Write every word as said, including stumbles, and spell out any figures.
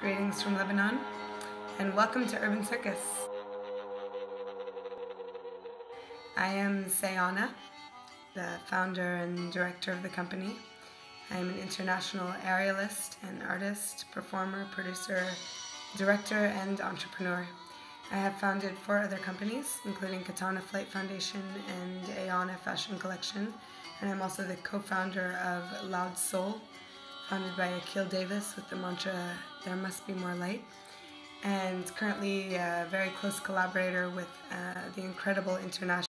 Greetings from Lebanon, and welcome to Urban Circus. I am Sayana, the founder and director of the company. I am an international aerialist and artist, performer, producer, director, and entrepreneur. I have founded four other companies, including Katana Flight Foundation and Ayana Fashion Collection, and I'm also the co-founder of Loud Soul, founded by Akil Davis with the mantra, "There must be more light," and currently a very close collaborator with uh, the incredible international